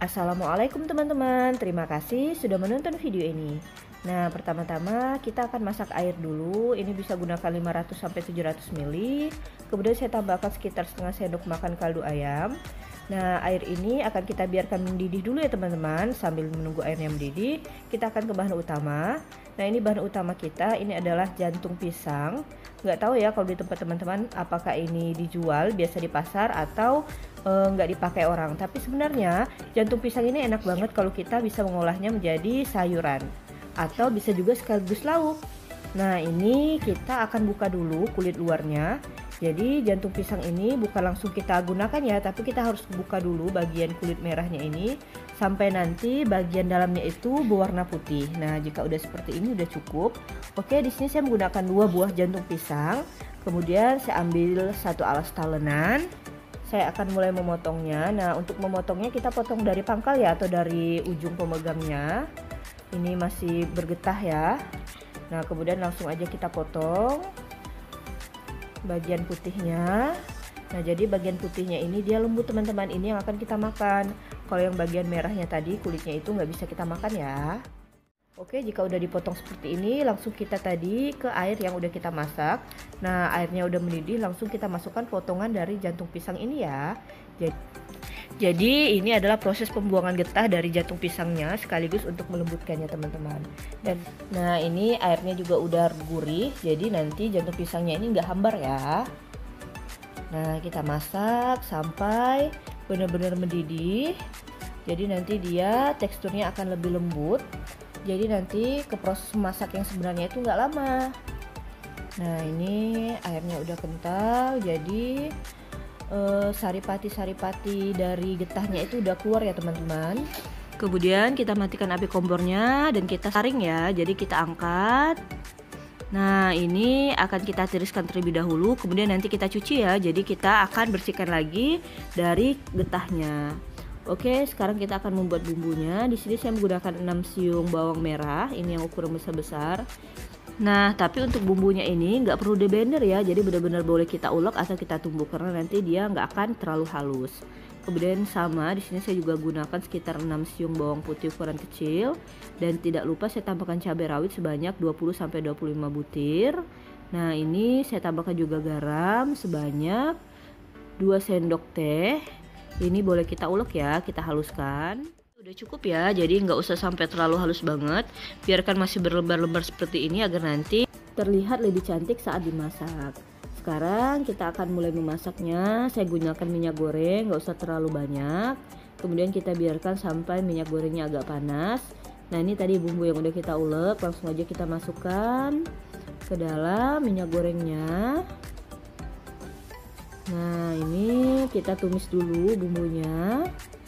Assalamualaikum teman-teman, terima kasih sudah menonton video ini. Nah, pertama-tama kita akan masak air dulu. Ini bisa gunakan 500-700 ml. Kemudian saya tambahkan sekitar setengah sendok makan kaldu ayam. Nah, air ini akan kita biarkan mendidih dulu ya teman-teman. Sambil menunggu airnya mendidih, kita akan ke bahan utama. Nah, ini bahan utama kita, ini adalah jantung pisang. Nggak tahu ya kalau di tempat teman-teman apakah ini dijual biasa di pasar atau nggak dipakai orang. Tapi sebenarnya jantung pisang ini enak banget kalau kita bisa mengolahnya menjadi sayuran atau bisa juga sekaligus lauk. Nah, ini kita akan buka dulu kulit luarnya. Jadi jantung pisang ini bukan langsung kita gunakan ya, tapi kita harus buka dulu bagian kulit merahnya ini sampai nanti bagian dalamnya itu berwarna putih. Nah, jika udah seperti ini udah cukup. Oke, di sini saya menggunakan 2 buah jantung pisang. Kemudian saya ambil 1 alas talenan. Saya akan mulai memotongnya. Nah, untuk memotongnya kita potong dari pangkal ya atau dari ujung pemegangnya. Ini masih bergetah ya. Nah, kemudian langsung aja kita potong bagian putihnya. Nah, jadi bagian putihnya ini dia lembut teman-teman, ini yang akan kita makan. Kalau yang bagian merahnya tadi kulitnya itu nggak bisa kita makan ya. Oke, jika udah dipotong seperti ini, langsung kita tadi ke air yang udah kita masak. Nah, airnya udah mendidih, langsung kita masukkan potongan dari jantung pisang ini ya. Jadi ini adalah proses pembuangan getah dari jantung pisangnya sekaligus untuk melembutkannya teman-teman. Dan nah, ini airnya juga udah gurih, jadi nanti jantung pisangnya ini nggak hambar ya. Nah, kita masak sampai benar-benar mendidih. Jadi nanti dia teksturnya akan lebih lembut. Jadi nanti ke proses memasak yang sebenarnya itu nggak lama. Nah, ini airnya udah kental, jadi saripati-saripati dari getahnya itu udah keluar ya teman-teman. Kemudian kita matikan api kompornya dan kita saring ya, jadi kita angkat. Nah, ini akan kita tiriskan terlebih dahulu, kemudian nanti kita cuci ya, jadi kita akan bersihkan lagi dari getahnya. Oke, sekarang kita akan membuat bumbunya. Di sini saya menggunakan 6 siung bawang merah, ini yang ukuran besar-besar. Nah, tapi untuk bumbunya ini nggak perlu di blender ya, jadi benar-benar boleh kita ulek atau kita tumbuk karena nanti dia nggak akan terlalu halus. Kemudian sama, di sini saya juga gunakan sekitar 6 siung bawang putih ukuran kecil dan tidak lupa saya tambahkan cabai rawit sebanyak 20-25 butir. Nah, ini saya tambahkan juga garam sebanyak 2 sendok teh. Ini boleh kita ulek ya, kita haluskan. Udah cukup ya, jadi nggak usah sampai terlalu halus banget, biarkan masih berlembar-lembar seperti ini agar nanti terlihat lebih cantik saat dimasak. Sekarang kita akan mulai memasaknya. Saya gunakan minyak goreng, nggak usah terlalu banyak. Kemudian kita biarkan sampai minyak gorengnya agak panas. Nah, ini tadi bumbu yang udah kita ulek, langsung aja kita masukkan ke dalam minyak gorengnya. Nah, ini kita tumis dulu bumbunya.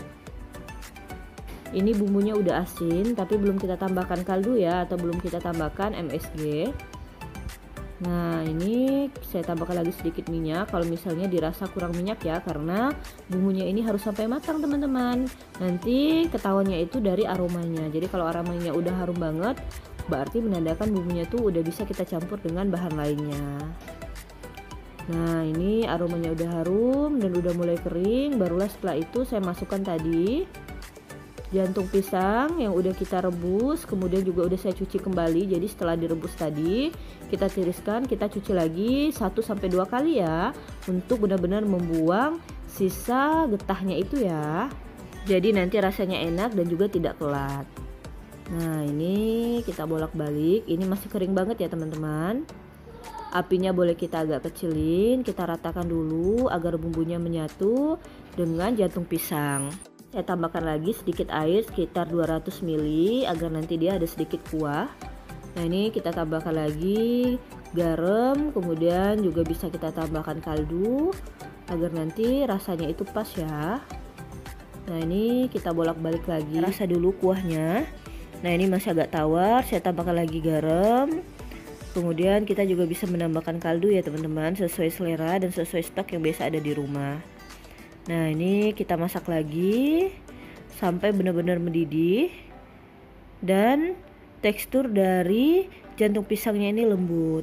Ini bumbunya udah asin tapi belum kita tambahkan kaldu ya, atau belum kita tambahkan MSG. Nah, ini saya tambahkan lagi sedikit minyak kalau misalnya dirasa kurang minyak ya, karena bumbunya ini harus sampai matang teman-teman. Nanti ketahuannya itu dari aromanya. Jadi kalau aromanya udah harum banget, berarti menandakan bumbunya tuh udah bisa kita campur dengan bahan lainnya. Nah, ini aromanya udah harum dan udah mulai kering, barulah setelah itu saya masukkan tadi jantung pisang yang udah kita rebus, kemudian juga udah saya cuci kembali. Jadi setelah direbus tadi, kita tiriskan, kita cuci lagi 1-2 kali ya, untuk benar-benar membuang sisa getahnya itu ya. Jadi nanti rasanya enak dan juga tidak pelat. Nah, ini kita bolak-balik, ini masih kering banget ya teman-teman. Apinya boleh kita agak kecilin, kita ratakan dulu agar bumbunya menyatu dengan jantung pisang. Saya tambahkan lagi sedikit air sekitar 200 ml agar nanti dia ada sedikit kuah. Nah, ini kita tambahkan lagi garam, kemudian juga bisa kita tambahkan kaldu agar nanti rasanya itu pas ya. Nah, ini kita bolak-balik lagi, rasa dulu kuahnya. Nah, ini masih agak tawar, saya tambahkan lagi garam. Kemudian kita juga bisa menambahkan kaldu ya teman-teman, sesuai selera dan sesuai stok yang biasa ada di rumah. Nah, ini kita masak lagi sampai benar-benar mendidih dan tekstur dari jantung pisangnya ini lembut.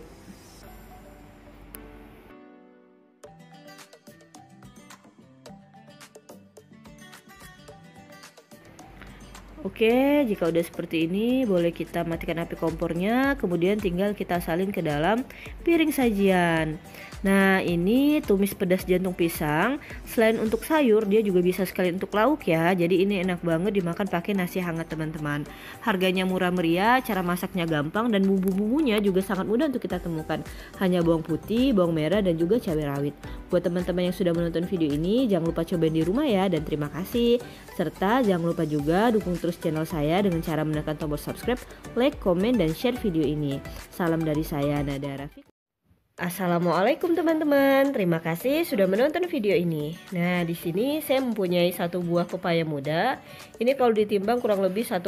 Oke, jika udah seperti ini, boleh kita matikan api kompornya, kemudian tinggal kita salin ke dalam piring sajian. Nah, ini tumis pedas jantung pisang. Selain untuk sayur, dia juga bisa sekali untuk lauk ya. Jadi ini enak banget dimakan pakai nasi hangat teman-teman. Harganya murah meriah, cara masaknya gampang, dan bumbu-bumbunya juga sangat mudah untuk kita temukan. Hanya bawang putih, bawang merah, dan juga cabai rawit. Buat teman-teman yang sudah menonton video ini, jangan lupa cobain di rumah ya, dan terima kasih. Serta jangan lupa juga dukung terus channel saya dengan cara menekan tombol subscribe, like, komen, dan share video ini. Salam dari saya, Nada Rafiq. Assalamualaikum teman-teman, terima kasih sudah menonton video ini. Nah, di sini saya mempunyai satu buah pepaya muda. Ini kalau ditimbang kurang lebih 1,3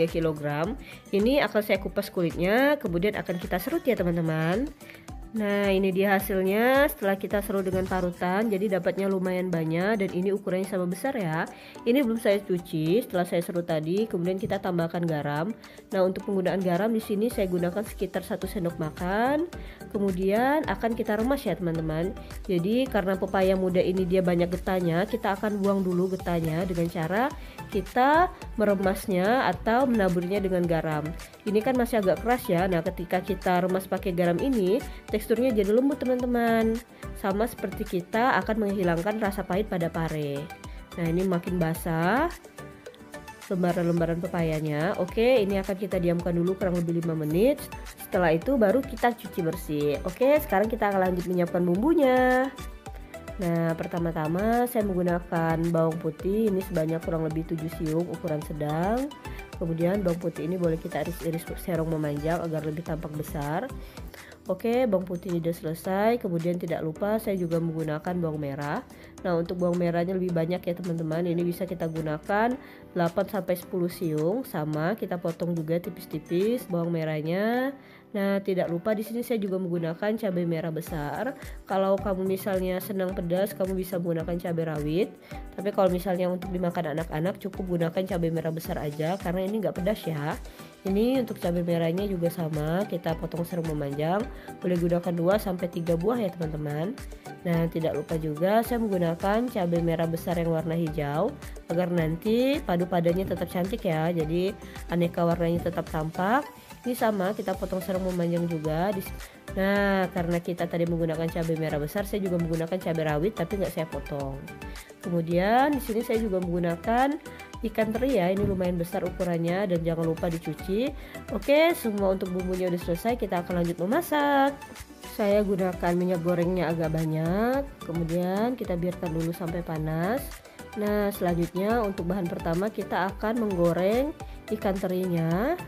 kg. Ini akan saya kupas kulitnya, kemudian akan kita serut ya teman-teman. Nah, ini dia hasilnya setelah kita serut dengan parutan. Jadi dapatnya lumayan banyak dan ini ukurannya sama besar ya. Ini belum saya cuci setelah saya serut tadi. Kemudian kita tambahkan garam. Nah, untuk penggunaan garam di sini saya gunakan sekitar 1 sendok makan. Kemudian akan kita remas ya teman-teman. Jadi karena pepaya muda ini dia banyak getahnya, kita akan buang dulu getahnya dengan cara kita meremasnya atau menaburnya dengan garam. Ini kan masih agak keras ya. Nah, ketika kita remas pakai garam ini, teksturnya jadi lembut teman-teman. Sama seperti kita akan menghilangkan rasa pahit pada pare. Nah, ini makin basah lembaran-lembaran pepayanya. Oke, ini akan kita diamkan dulu kurang lebih 5 menit. Setelah itu baru kita cuci bersih. Oke, sekarang kita akan lanjut menyiapkan bumbunya. Nah, pertama-tama saya menggunakan bawang putih ini sebanyak kurang lebih 7 siung ukuran sedang. Kemudian bawang putih ini boleh kita iris-iris serong memanjang agar lebih tampak besar. Oke, bawang putih ini sudah selesai. Kemudian tidak lupa saya juga menggunakan bawang merah. Nah, untuk bawang merahnya lebih banyak ya teman-teman. Ini bisa kita gunakan 8-10 siung, sama kita potong juga tipis-tipis bawang merahnya. Nah, tidak lupa di sini saya juga menggunakan cabai merah besar. Kalau kamu misalnya senang pedas, kamu bisa menggunakan cabai rawit. Tapi kalau misalnya untuk dimakan anak-anak, cukup gunakan cabai merah besar aja karena ini nggak pedas ya. Ini untuk cabai merahnya juga sama, kita potong serong memanjang. Boleh gunakan 2-3 buah ya teman-teman. Nah, tidak lupa juga saya menggunakan cabai merah besar yang warna hijau agar nanti padu padannya tetap cantik ya. Jadi aneka warnanya tetap tampak. Ini sama, kita potong serong memanjang juga. Nah, karena kita tadi menggunakan cabai merah besar, saya juga menggunakan cabai rawit tapi nggak saya potong. Kemudian di sini saya juga menggunakan ikan teri ya, ini lumayan besar ukurannya dan jangan lupa dicuci. Oke, semua untuk bumbunya udah selesai, kita akan lanjut memasak. Saya gunakan minyak gorengnya agak banyak, kemudian kita biarkan dulu sampai panas. Nah, selanjutnya untuk bahan pertama kita akan menggoreng ikan terinya.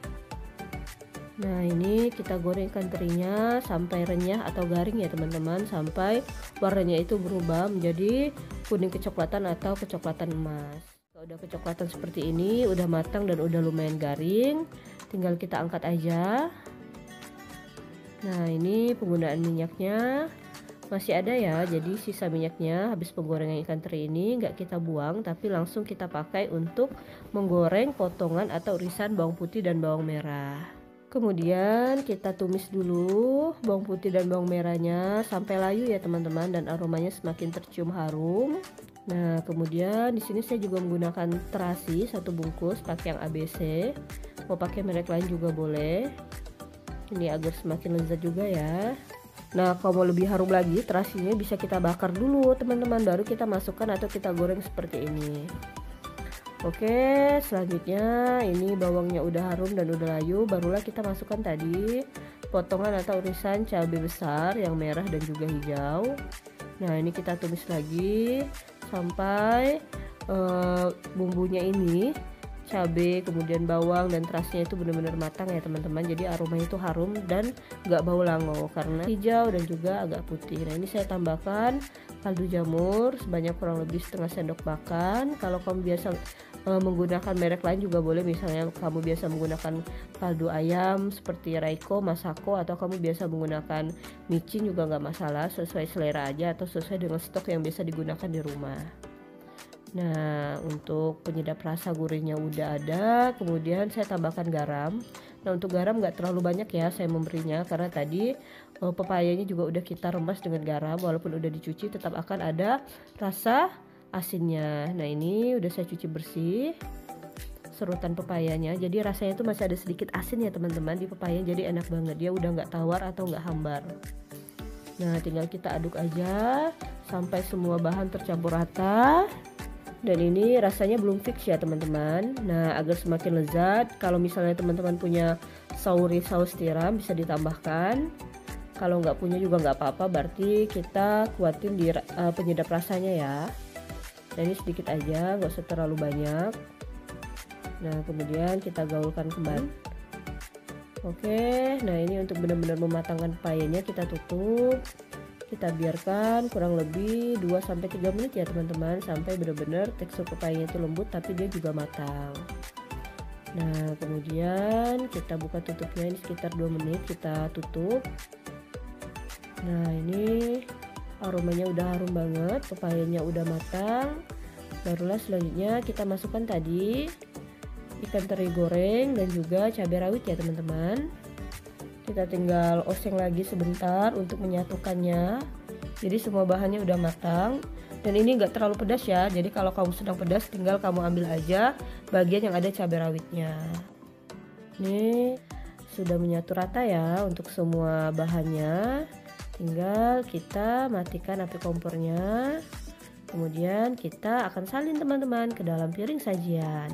Nah, ini kita goreng ikan terinya sampai renyah atau garing ya teman-teman, sampai warnanya itu berubah menjadi kuning kecoklatan atau kecoklatan emas. Kalau udah kecoklatan seperti ini, udah matang dan udah lumayan garing, tinggal kita angkat aja. Nah, ini penggunaan minyaknya masih ada ya, jadi sisa minyaknya habis penggorengan ikan teri ini nggak kita buang, tapi langsung kita pakai untuk menggoreng potongan atau irisan bawang putih dan bawang merah. Kemudian kita tumis dulu bawang putih dan bawang merahnya sampai layu ya teman-teman, dan aromanya semakin tercium harum. Nah, kemudian di sini saya juga menggunakan terasi 1 bungkus pakai yang ABC. Mau pakai merek lain juga boleh. Ini agar semakin lezat juga ya. Nah, kalau mau lebih harum lagi, terasinya bisa kita bakar dulu teman-teman, baru kita masukkan atau kita goreng seperti ini. Oke, selanjutnya ini bawangnya udah harum dan udah layu, barulah kita masukkan tadi potongan atau irisan cabai besar yang merah dan juga hijau. Nah, ini kita tumis lagi sampai bumbunya ini, cabai kemudian bawang dan terasnya itu benar-benar matang ya teman-teman. Jadi aromanya itu harum dan nggak bau lango karena hijau dan juga agak putih. Nah, ini saya tambahkan kaldu jamur sebanyak kurang lebih setengah sendok makan. Kalau kamu biasa menggunakan merek lain juga boleh, misalnya kamu biasa menggunakan kaldu ayam seperti Raiko, Masako, atau kamu biasa menggunakan micin juga nggak masalah, sesuai selera aja atau sesuai dengan stok yang biasa digunakan di rumah. Nah, untuk penyedap rasa gurihnya udah ada, kemudian saya tambahkan garam. Nah, untuk garam nggak terlalu banyak ya saya memberinya, karena tadi pepayanya juga udah kita remas dengan garam, walaupun udah dicuci tetap akan ada rasa asinnya. Nah, ini udah saya cuci bersih. serutan pepayanya, jadi rasanya tuh masih ada sedikit asin ya teman-teman di pepaya, jadi enak banget, dia udah nggak tawar atau nggak hambar. Nah tinggal kita aduk aja sampai semua bahan tercampur rata. Dan ini rasanya belum fix ya teman-teman. Nah agar semakin lezat, kalau misalnya teman-teman punya saus tiram bisa ditambahkan. Kalau nggak punya juga nggak apa-apa, berarti kita kuatin di penyedap rasanya ya. Nah ini sedikit aja, nggak usah terlalu banyak. Nah kemudian kita gaulkan kembali. Oke, nah ini untuk benar-benar mematangkan pepayanya kita tutup. Kita biarkan kurang lebih 2-3 menit ya teman-teman, sampai benar-benar tekstur pepayanya itu lembut tapi dia juga matang. Nah kemudian kita buka tutupnya, ini sekitar 2 menit kita tutup. Nah ini aromanya udah harum banget, pepayanya udah matang. Barulah selanjutnya kita masukkan tadi ikan teri goreng dan juga cabai rawit ya teman-teman. Kita tinggal oseng lagi sebentar untuk menyatukannya. Jadi semua bahannya udah matang. Dan ini enggak terlalu pedas ya, jadi kalau kamu sedang pedas tinggal kamu ambil aja bagian yang ada cabai rawitnya. Ini sudah menyatu rata ya untuk semua bahannya. Tinggal kita matikan api kompornya. Kemudian kita akan salin teman-teman ke dalam piring sajian.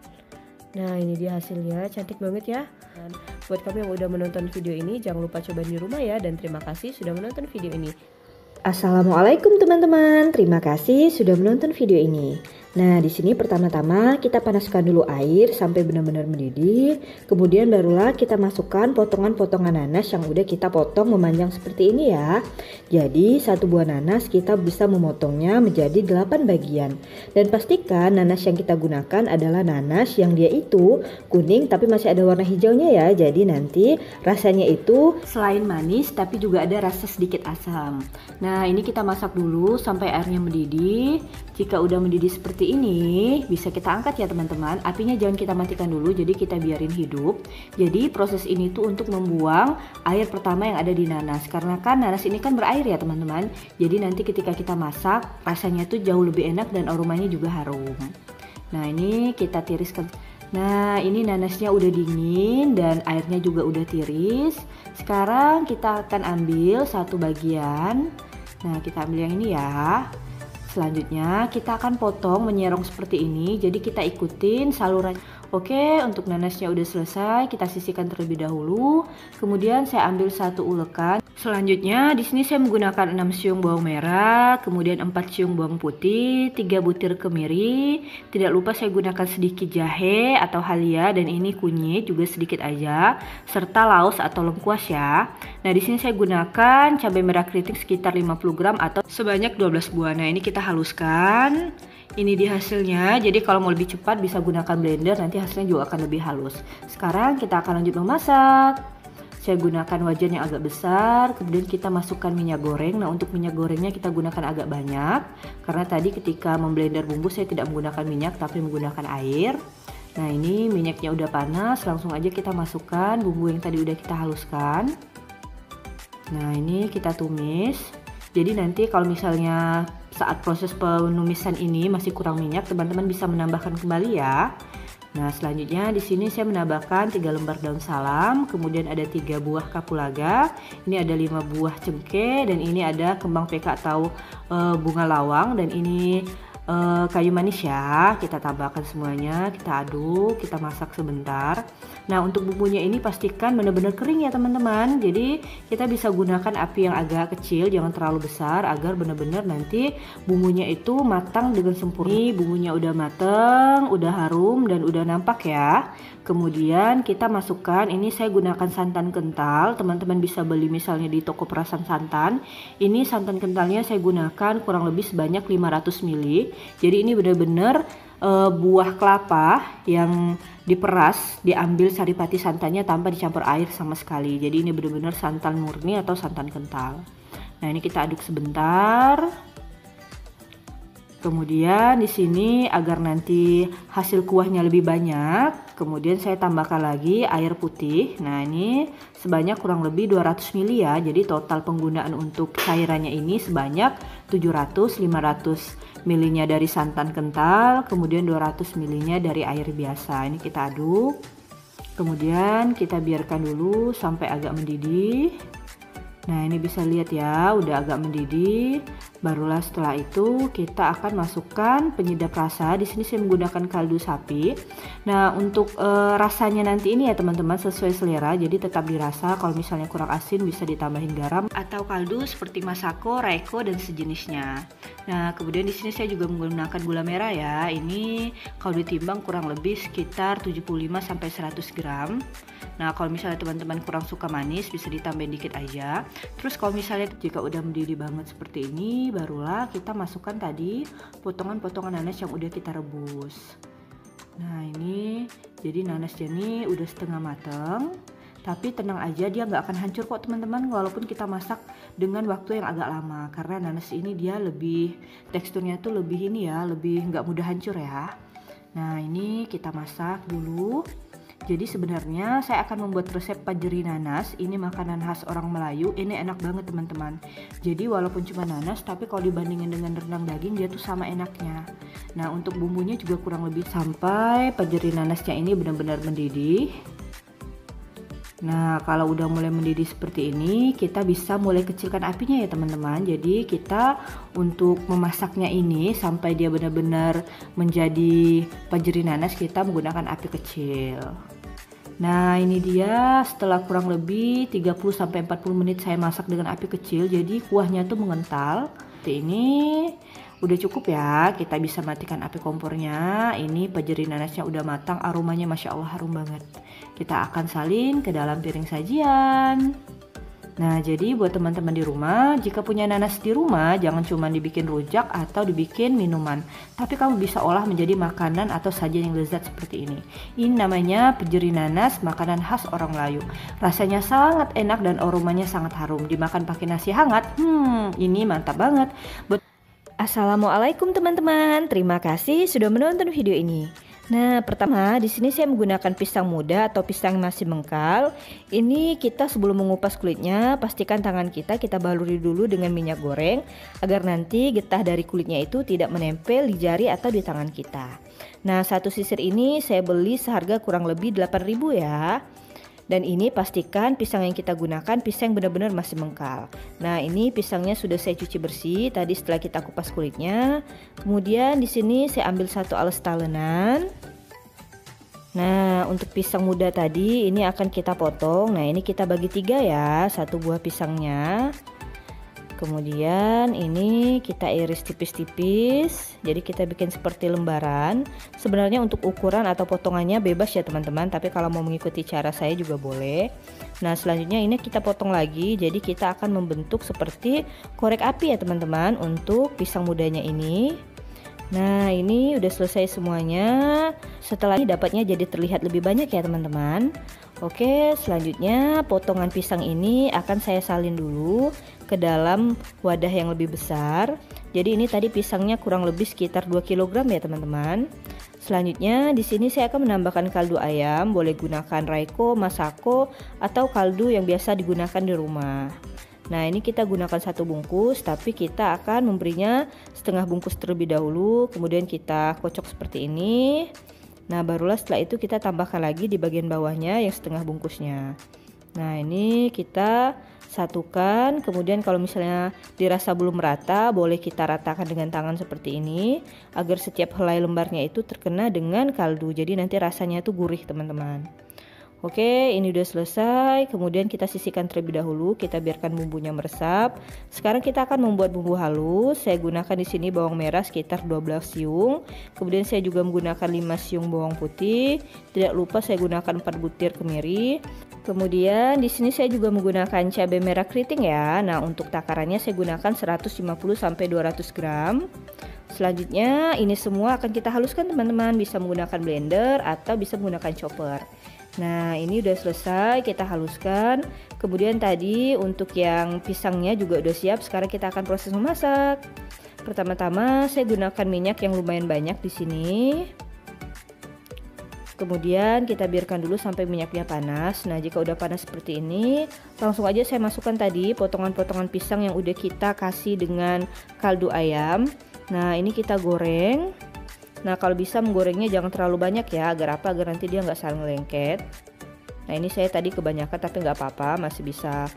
Nah ini dia hasilnya, cantik banget ya. Dan buat kamu yang udah menonton video ini, jangan lupa coba di rumah ya. Dan terima kasih sudah menonton video ini. Assalamualaikum teman-teman, terima kasih sudah menonton video ini. Nah di sini pertama-tama kita panaskan dulu air sampai benar-benar mendidih. Kemudian barulah kita masukkan potongan-potongan nanas yang udah kita potong memanjang seperti ini ya. Jadi satu buah nanas kita bisa memotongnya menjadi 8 bagian. Dan pastikan nanas yang kita gunakan adalah nanas yang dia itu kuning tapi masih ada warna hijaunya ya. Jadi nanti rasanya itu selain manis tapi juga ada rasa sedikit asam. Nah ini kita masak dulu sampai airnya mendidih. Jika udah mendidih seperti ini bisa kita angkat ya teman-teman. Apinya jangan kita matikan dulu, jadi kita biarin hidup. Jadi proses ini tuh untuk membuang air pertama yang ada di nanas, karena kan nanas ini kan berair ya teman-teman. Jadi nanti ketika kita masak rasanya tuh jauh lebih enak dan aromanya juga harum. Nah ini kita tiriskan. Nah ini nanasnya udah dingin dan airnya juga udah tiris. Sekarang kita akan ambil satu bagian. Nah kita ambil yang ini ya. Selanjutnya kita akan potong menyerong seperti ini, jadi kita ikutin saluran. Oke, untuk nanasnya udah selesai, kita sisihkan terlebih dahulu. Kemudian saya ambil satu ulekan. Selanjutnya di sini saya menggunakan 6 siung bawang merah, kemudian 4 siung bawang putih, 3 butir kemiri. Tidak lupa saya gunakan sedikit jahe atau halia dan ini kunyit juga sedikit aja, serta laos atau lengkuas ya. Nah, di sini saya gunakan cabai merah keriting sekitar 50 gram atau sebanyak 12 buah. Nah, ini kita haluskan. Ini dia hasilnya, jadi kalau mau lebih cepat bisa gunakan blender, nanti hasilnya juga akan lebih halus. Sekarang kita akan lanjut memasak. Saya gunakan wajan yang agak besar, kemudian kita masukkan minyak goreng. Nah untuk minyak gorengnya kita gunakan agak banyak, karena tadi ketika memblender bumbu saya tidak menggunakan minyak tapi menggunakan air. Nah ini minyaknya udah panas, langsung aja kita masukkan bumbu yang tadi udah kita haluskan. Nah ini kita tumis. Jadi nanti kalau misalnya saat proses penumisan ini masih kurang minyak, teman-teman bisa menambahkan kembali ya. Nah selanjutnya di sini saya menambahkan 3 lembar daun salam, kemudian ada 3 buah kapulaga, ini ada 5 buah cengkeh, dan ini ada kembang peka atau bunga lawang, dan ini kayu manis ya. Kita tambahkan semuanya, kita aduk, kita masak sebentar. Nah untuk bumbunya ini pastikan benar-benar kering ya teman-teman. Jadi kita bisa gunakan api yang agak kecil, jangan terlalu besar, agar benar-benar nanti bumbunya itu matang dengan sempurna. Ini bumbunya udah matang, udah harum dan udah nampak ya. Kemudian kita masukkan, ini saya gunakan santan kental, teman-teman bisa beli misalnya di toko perasan santan. Ini santan kentalnya saya gunakan kurang lebih sebanyak 500 ml. Jadi ini benar-benar buah kelapa yang diperas, diambil saripati santannya tanpa dicampur air sama sekali. Jadi ini benar-benar santan murni atau santan kental. Nah ini kita aduk sebentar. Kemudian di sini agar nanti hasil kuahnya lebih banyak, kemudian saya tambahkan lagi air putih. Nah, ini sebanyak kurang lebih 200 ml ya. Jadi total penggunaan untuk cairannya ini sebanyak 700-500 ml-nya dari santan kental, kemudian 200 ml-nya dari air biasa. Ini kita aduk. Kemudian kita biarkan dulu sampai agak mendidih. Nah, ini bisa lihat ya, udah agak mendidih. Barulah setelah itu kita akan masukkan penyedap rasa. Di sini saya menggunakan kaldu sapi. Nah, untuk rasanya nanti ini ya teman-teman sesuai selera. Jadi tetap dirasa. Kalau misalnya kurang asin bisa ditambahin garam atau kaldu seperti masako, raiko dan sejenisnya. Nah, kemudian di sini saya juga menggunakan gula merah ya. Ini kalau ditimbang kurang lebih sekitar 75 sampai 100 gram. Nah, kalau misalnya teman-teman kurang suka manis bisa ditambahin dikit aja. Terus kalau misalnya jika udah mendidih banget seperti ini, barulah kita masukkan tadi potongan-potongan nanas yang udah kita rebus. Nah, ini jadi nanasnya ini udah setengah mateng. Tapi tenang aja, dia nggak akan hancur kok teman-teman walaupun kita masak dengan waktu yang agak lama. Karena nanas ini dia lebih, teksturnya tuh lebih ini ya, lebih nggak mudah hancur ya. Nah, ini kita masak dulu. Jadi sebenarnya saya akan membuat resep pajeri nanas. Ini makanan khas orang Melayu. Ini enak banget teman-teman. Jadi walaupun cuma nanas, tapi kalau dibandingin dengan rendang daging dia tuh sama enaknya. Nah, untuk bumbunya juga kurang lebih sampai pajeri nanasnya ini benar-benar mendidih. Nah, kalau udah mulai mendidih seperti ini, kita bisa mulai kecilkan apinya ya teman-teman. Jadi kita untuk memasaknya ini sampai dia benar-benar menjadi pajeri nanas, kita menggunakan api kecil. Nah, ini dia setelah kurang lebih 30-40 menit saya masak dengan api kecil. Jadi kuahnya tuh mengental. Seperti ini udah cukup ya. Kita bisa matikan api kompornya. Ini pajeri nanasnya udah matang, aromanya Masya Allah harum banget. Kita akan salin ke dalam piring sajian. Nah, jadi buat teman-teman di rumah, jika punya nanas di rumah, jangan cuma dibikin rujak atau dibikin minuman, tapi kamu bisa olah menjadi makanan atau sajian yang lezat seperti ini. Ini namanya pajeri nanas, makanan khas orang Melayu. Rasanya sangat enak dan aromanya sangat harum. Dimakan pakai nasi hangat, ini mantap banget. Assalamualaikum teman-teman, terima kasih sudah menonton video ini. Nah, pertama di sini saya menggunakan pisang muda atau pisang yang masih mengkal. Ini kita sebelum mengupas kulitnya, pastikan tangan kita baluri dulu dengan minyak goreng agar nanti getah dari kulitnya itu tidak menempel di jari atau di tangan kita. Nah, satu sisir ini saya beli seharga kurang lebih 8.000 ya. Dan ini pastikan pisang yang kita gunakan pisang benar-benar masih mengkal. Nah, ini pisangnya sudah saya cuci bersih tadi setelah kita kupas kulitnya. Kemudian di sini saya ambil satu alas talenan. Nah, untuk pisang muda tadi ini akan kita potong. Nah, ini kita bagi 3 ya, satu buah pisangnya. Kemudian ini kita iris tipis-tipis. Jadi kita bikin seperti lembaran. Sebenarnya untuk ukuran atau potongannya bebas ya teman-teman, tapi kalau mau mengikuti cara saya juga boleh. Nah, selanjutnya ini kita potong lagi. Jadi kita akan membentuk seperti korek api ya teman-teman untuk pisang mudanya ini. Nah, ini udah selesai semuanya. Setelah ini dapatnya jadi terlihat lebih banyak ya teman-teman. Oke, selanjutnya potongan pisang ini akan saya salin dulu ke dalam wadah yang lebih besar. Jadi ini tadi pisangnya kurang lebih sekitar 2 kg ya teman-teman. Selanjutnya di sini saya akan menambahkan kaldu ayam, boleh gunakan raiko, masako atau kaldu yang biasa digunakan di rumah. Nah, ini kita gunakan satu bungkus, tapi kita akan memberinya setengah bungkus terlebih dahulu, kemudian kita kocok seperti ini. Nah, barulah setelah itu kita tambahkan lagi di bagian bawahnya yang setengah bungkusnya. Nah, ini kita satukan, kemudian kalau misalnya dirasa belum rata, boleh kita ratakan dengan tangan seperti ini agar setiap helai lembarnya itu terkena dengan kaldu. Jadi nanti rasanya itu gurih, teman-teman. Oke, ini udah selesai. Kemudian kita sisihkan terlebih dahulu, kita biarkan bumbunya meresap. Sekarang kita akan membuat bumbu halus. Saya gunakan di sini bawang merah sekitar 12 siung. Kemudian saya juga menggunakan 5 siung bawang putih. Tidak lupa saya gunakan 4 butir kemiri. Kemudian di sini saya juga menggunakan cabai merah keriting ya. Nah, untuk takarannya saya gunakan 150 sampai 200 gram. Selanjutnya ini semua akan kita haluskan teman-teman, bisa menggunakan blender atau bisa menggunakan chopper. Nah, ini udah selesai kita haluskan. Kemudian tadi untuk yang pisangnya juga udah siap. Sekarang kita akan proses memasak. Pertama-tama saya gunakan minyak yang lumayan banyak di sini. Kemudian kita biarkan dulu sampai minyaknya panas. Nah, jika udah panas seperti ini, langsung aja saya masukkan tadi potongan-potongan pisang yang udah kita kasih dengan kaldu ayam. Nah, ini kita goreng. Nah, kalau bisa menggorengnya jangan terlalu banyak ya, agar apa? Agar nanti dia nggak saling lengket. Nah, ini saya tadi kebanyakan tapi nggak apa-apa, masih bisa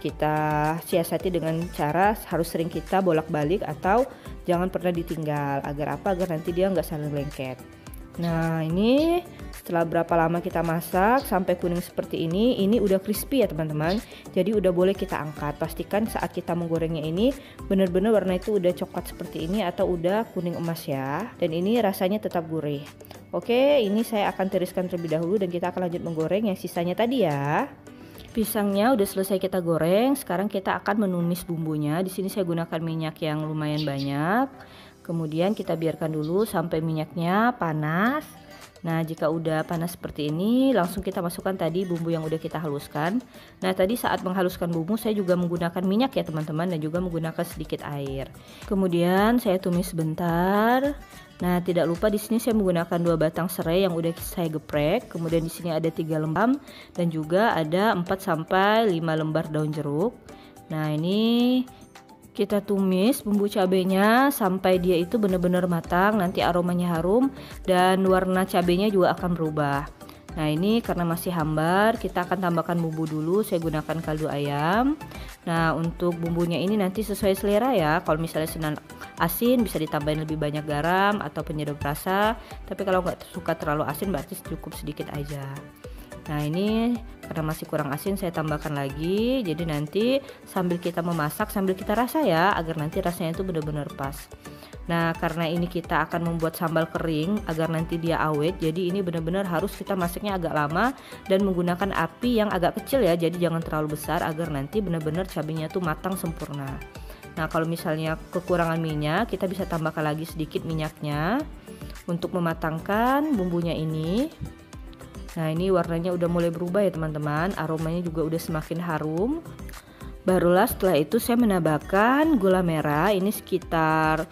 kita siasati dengan cara harus sering kita bolak-balik atau jangan pernah ditinggal. Agar apa? Agar nanti dia nggak saling lengket. Nah, ini setelah berapa lama kita masak sampai kuning seperti ini udah crispy ya teman-teman. Jadi udah boleh kita angkat. Pastikan saat kita menggorengnya ini benar-benar warna itu udah coklat seperti ini atau udah kuning emas ya. Dan ini rasanya tetap gurih. Oke, ini saya akan tiriskan terlebih dahulu dan kita akan lanjut menggoreng yang sisanya tadi ya. Pisangnya udah selesai kita goreng. Sekarang kita akan menumis bumbunya. Di sini saya gunakan minyak yang lumayan banyak. Kemudian kita biarkan dulu sampai minyaknya panas. Nah, jika udah panas seperti ini, langsung kita masukkan tadi bumbu yang udah kita haluskan. Nah, tadi saat menghaluskan bumbu saya juga menggunakan minyak ya teman-teman, dan juga menggunakan sedikit air. Kemudian saya tumis sebentar. Nah, tidak lupa di sini saya menggunakan 2 batang serai yang udah saya geprek. Kemudian di sini ada 3 lembar dan juga ada 4 sampai 5 lembar daun jeruk. Nah, ini kita tumis bumbu cabenya sampai dia itu benar-benar matang, nanti aromanya harum dan warna cabenya juga akan berubah. Nah, ini karena masih hambar, kita akan tambahkan bumbu dulu. Saya gunakan kaldu ayam. Nah, untuk bumbunya ini nanti sesuai selera ya. Kalau misalnya senang asin bisa ditambahin lebih banyak garam atau penyedap rasa. Tapi kalau nggak suka terlalu asin berarti cukup sedikit aja. Nah, ini karena masih kurang asin saya tambahkan lagi. Jadi nanti sambil kita memasak sambil kita rasa ya, agar nanti rasanya itu benar-benar pas. Nah, karena ini kita akan membuat sambal kering agar nanti dia awet. Jadi ini benar-benar harus kita masaknya agak lama dan menggunakan api yang agak kecil ya. Jadi jangan terlalu besar agar nanti benar-benar cabenya tuh matang sempurna. Nah, kalau misalnya kekurangan minyak, kita bisa tambahkan lagi sedikit minyaknya untuk mematangkan bumbunya ini. Nah, ini warnanya udah mulai berubah ya teman-teman, aromanya juga udah semakin harum. Barulah setelah itu saya menambahkan gula merah, ini sekitar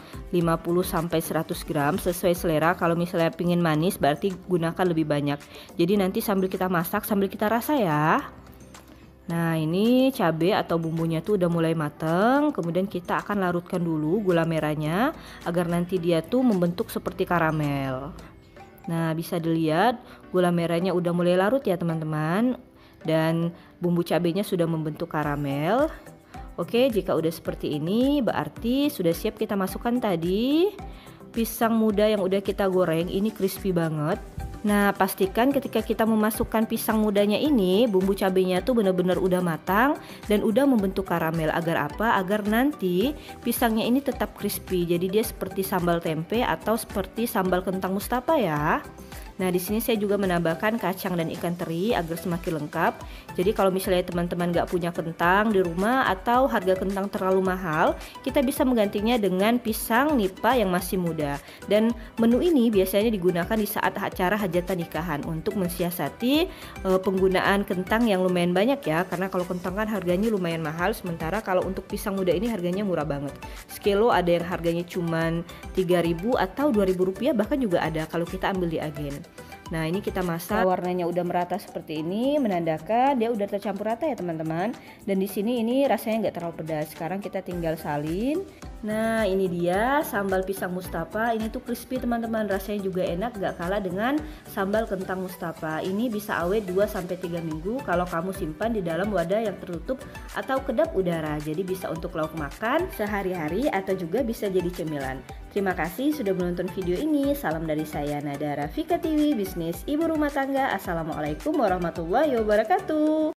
50-100 gram sesuai selera. Kalau misalnya pingin manis berarti gunakan lebih banyak. Jadi nanti sambil kita masak sambil kita rasa ya. Nah, ini cabai atau bumbunya tuh udah mulai mateng. Kemudian kita akan larutkan dulu gula merahnya agar nanti dia tuh membentuk seperti karamel. Nah, bisa dilihat gula merahnya udah mulai larut ya teman-teman, dan bumbu cabenya sudah membentuk karamel. Oke, jika udah seperti ini berarti sudah siap kita masukkan tadi pisang muda yang udah kita goreng. Ini crispy banget. Nah, pastikan ketika kita memasukkan pisang mudanya ini, bumbu cabenya tuh benar-benar udah matang dan udah membentuk karamel. Agar apa? Agar nanti pisangnya ini tetap crispy. Jadi dia seperti sambal tempe atau seperti sambal kentang Mustafa ya. Nah, di sini saya juga menambahkan kacang dan ikan teri agar semakin lengkap. Jadi kalau misalnya teman-teman nggak punya kentang di rumah atau harga kentang terlalu mahal, kita bisa menggantinya dengan pisang nipa yang masih muda. Dan menu ini biasanya digunakan di saat acara hajatan nikahan untuk mensiasati penggunaan kentang yang lumayan banyak ya. Karena kalau kentang kan harganya lumayan mahal, sementara kalau untuk pisang muda ini harganya murah banget. Sekilo ada yang harganya cuman 3.000 atau 2.000 rupiah, bahkan juga ada kalau kita ambil di agen. Nah, ini kita masak, warnanya udah merata seperti ini, menandakan dia udah tercampur rata ya teman-teman. Dan di sini ini rasanya nggak terlalu pedas. Sekarang kita tinggal salin. Nah, ini dia sambal pisang Mustafa. Ini tuh crispy teman-teman, rasanya juga enak, gak kalah dengan sambal kentang Mustafa. Ini bisa awet 2-3 minggu kalau kamu simpan di dalam wadah yang tertutup atau kedap udara. Jadi bisa untuk lauk makan sehari-hari atau juga bisa jadi cemilan. Terima kasih sudah menonton video ini. Salam dari saya Nada Rafika TV, bisnis ibu rumah tangga. Assalamualaikum warahmatullahi wabarakatuh.